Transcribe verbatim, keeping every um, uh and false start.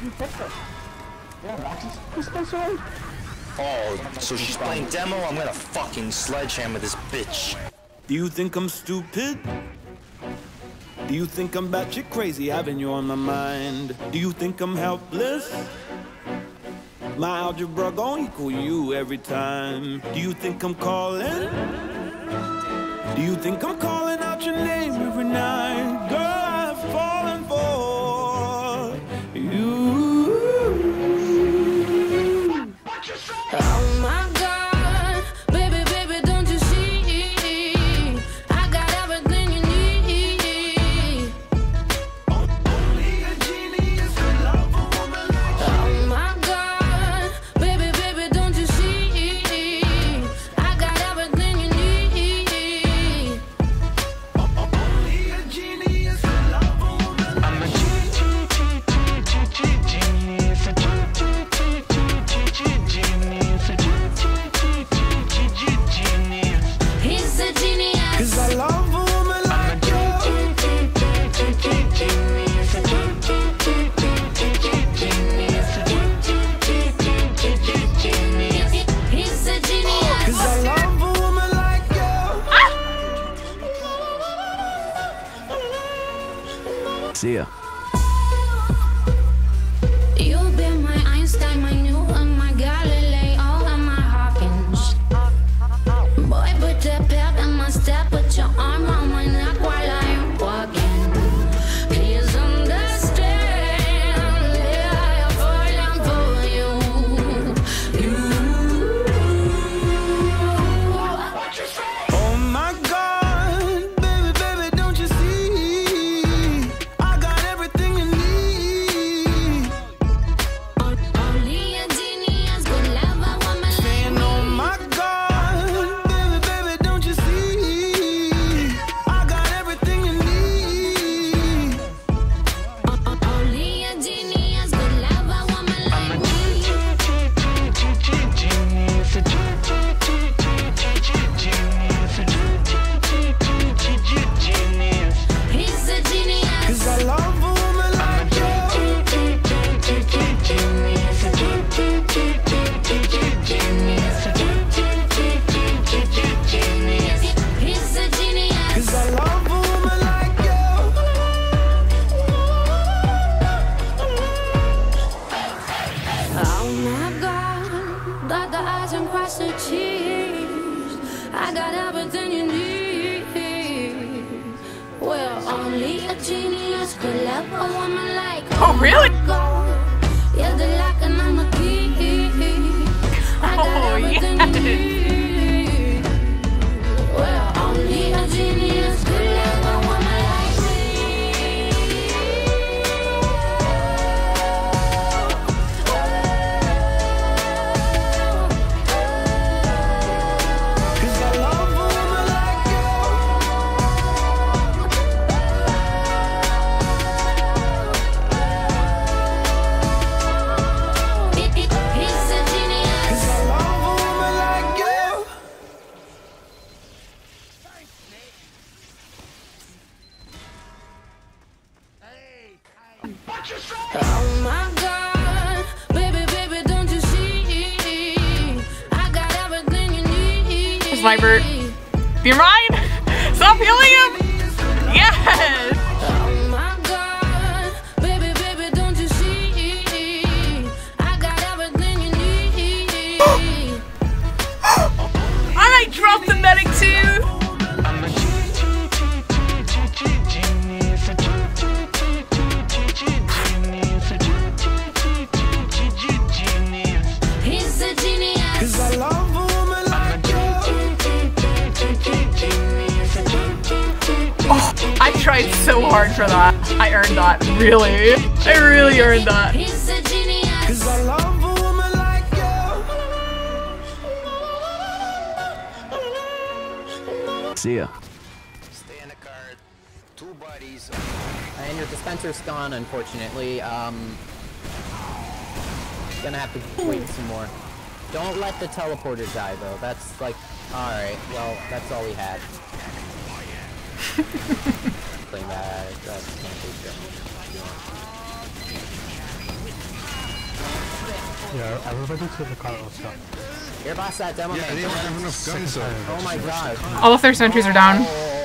You fix it. Yeah, Max's who's supposed to win? Oh, so she's playing demo? I'm gonna fucking sledgehammer this bitch. Do you think I'm stupid? Do you think I'm batshit crazy having you on my mind? Do you think I'm helpless? My algebra gon' equal you every time. Do you think I'm calling? Do you think I'm calling out your name every night? Girl, I've fallen for you. Oh my God, baby, baby, don't you see? I got everything you need. Only a genius could love a woman like you. Oh my God, baby, baby, don't you see? I got everything you need. Only a genius could love a woman like you. I'm a genius, a He's a genius. 'cause I love a woman like you. He's a genius. 'Cause I love a woman like you. See ya. You've been my Einstein, my Newton, my Galileo, and my Hawkins. Boy, put that pep in my step, put your arm around my neck while I'm walking. Please understand, yeah, I'm falling for you. You. Oh my God, baby, baby, don't you see? I got everything you need. Only a genius could love a woman like And oh my God, baby, baby, don't you see? I got everything you need. Only a genius could love a woman like me. He's a genius. 'Cause I love a woman like you. He's a genius. 'Cause I love a woman like you. Oh my God, got the eyes and cross the cheeks. I got everything you need. Well, only a genius could love a woman like me. Oh, really? Yeah, the lock and I'm a key. I got Oh, everything yes. you need. Well, only a genius could love a woman like me. 'Cause I love a woman like you. He's a genius. 'Cause I love a woman like you. Oh my God, baby, baby, don't you see? I got everything you need. Sniper. You're mine! Stop healing him! Yes! Oh my God, baby, baby, don't you see? I got everything you need. I dropped the medic too! He's a 'Cause genius. I love a woman like you. Oh, I tried so hard for that. I earned that, really. I really earned that. He's a genius. 'Cause I love a woman like you. See ya. Stay in the car. Two buddies. And your dispenser's gone, unfortunately. Um, gonna have to wait some more. Don't let the teleporter die, though. That's like, alright, well, that's all we had. Playing that, that can't be good. Yeah, everybody to the car also. Here, boss, that demo Yeah, man. they don't have enough guns though. Oh my god. All of their sentries are down.